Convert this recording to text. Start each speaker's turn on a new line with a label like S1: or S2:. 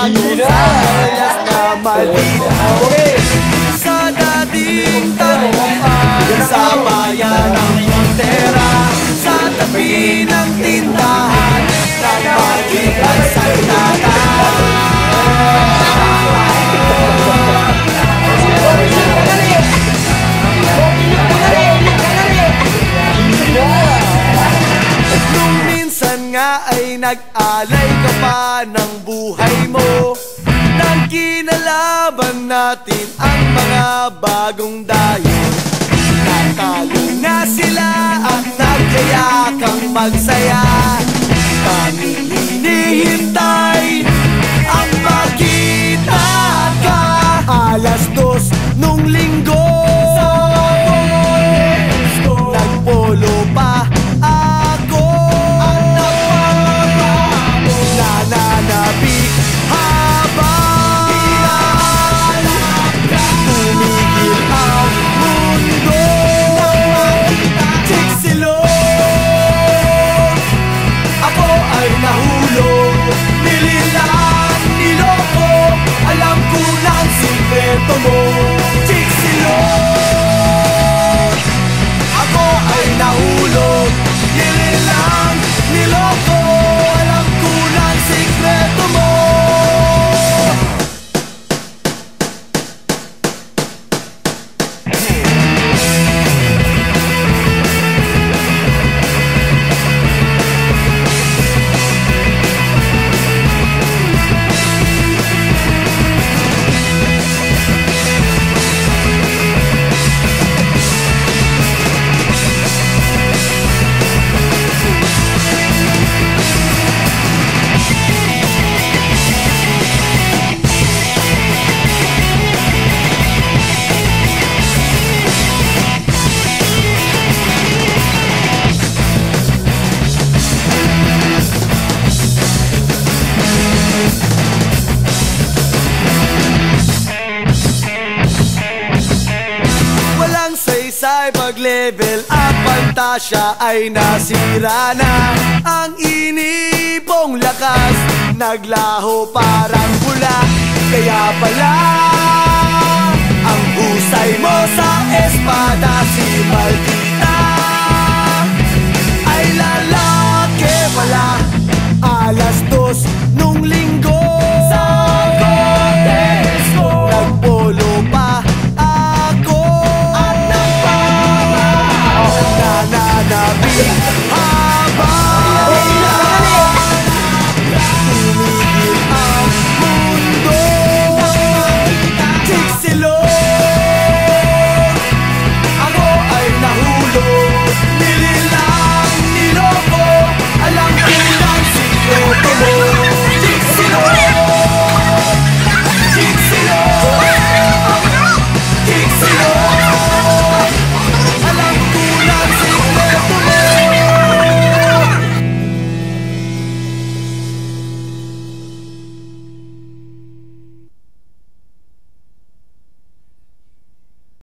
S1: Alas na maldita. Sa dating tagpuan sa bayan ng Montera, sa tabi ng tindahan ng magitan sa inata. Nung minsan nga ay nag-alay ka pa ng buhay mo, nang kinalaban natin ang mga bagong dayon. Natalo na sila at nagkayakang magsaya. Tanging hinihintay ang makita ka. Alas 2 nung linggo, nagpolo pa ako. Nananabik habang tumigil ang mundo. Chiksilog, ako ay nahulog. Nililang, niloko, alam ko ng sikreto mo. Chiksilog, ako ay nahulog. Nililang, niloko, alam ko ng sikreto mo. Saysay pag-level up, pantasya ay nasira na. Ang inipong lakas naglaho parang pula. Kaya pala ang husay mo sa espada, si Maldita ay lalaki pala. Alas 2